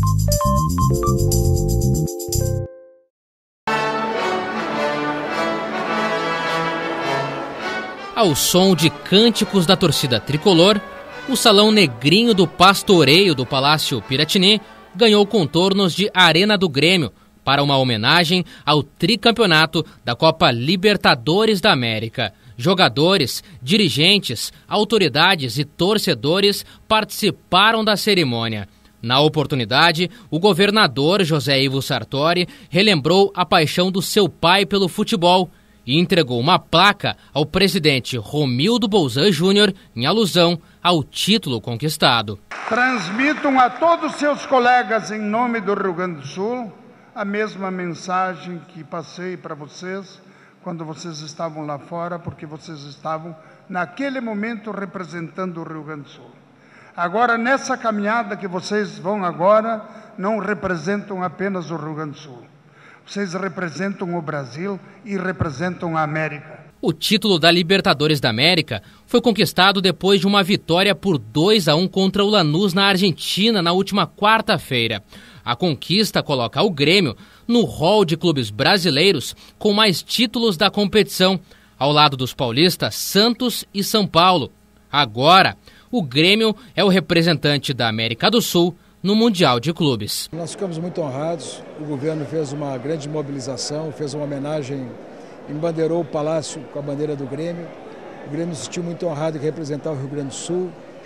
Ao som de cânticos da torcida tricolor, o Salão Negrinho do Pastoreio do Palácio Piratini ganhou contornos de Arena do Grêmio para uma homenagem ao tricampeonato da Copa Libertadores da América. Jogadores, dirigentes, autoridades e torcedores participaram da cerimônia. Na oportunidade, o governador José Ivo Sartori relembrou a paixão do seu pai pelo futebol e entregou uma placa ao presidente Romildo Bolzan Júnior em alusão ao título conquistado. Transmitam a todos seus colegas em nome do Rio Grande do Sul a mesma mensagem que passei para vocês quando vocês estavam lá fora, porque vocês estavam naquele momento representando o Rio Grande do Sul. Agora, nessa caminhada que vocês vão agora, não representam apenas o Rio Grande do Sul. Vocês representam o Brasil e representam a América. O título da Libertadores da América foi conquistado depois de uma vitória por 2-1 contra o Lanús na Argentina na última quarta-feira. A conquista coloca o Grêmio no rol de clubes brasileiros com mais títulos da competição, ao lado dos paulistas Santos e São Paulo. Agora, o Grêmio é o representante da América do Sul no Mundial de Clubes. Nós ficamos muito honrados, o governo fez uma grande mobilização, fez uma homenagem, embandeirou o palácio com a bandeira do Grêmio. O Grêmio se sentiu muito honrado em representar o Rio Grande do Sul.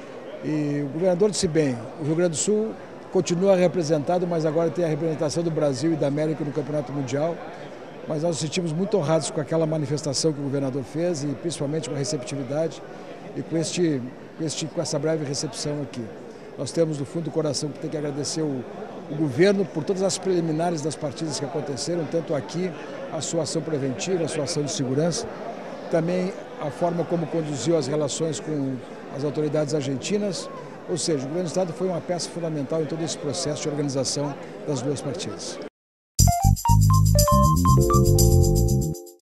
E o governador disse bem, o Rio Grande do Sul continua representado, mas agora tem a representação do Brasil e da América no Campeonato Mundial. Mas nós nos sentimos muito honrados com aquela manifestação que o governador fez e principalmente com a receptividade e com essa breve recepção aqui. Nós temos do fundo do coração que tem que agradecer o governo por todas as preliminares das partidas que aconteceram, tanto aqui, a sua ação preventiva, a sua ação de segurança, também a forma como conduziu as relações com as autoridades argentinas, ou seja, o governo do Estado foi uma peça fundamental em todo esse processo de organização das duas partidas.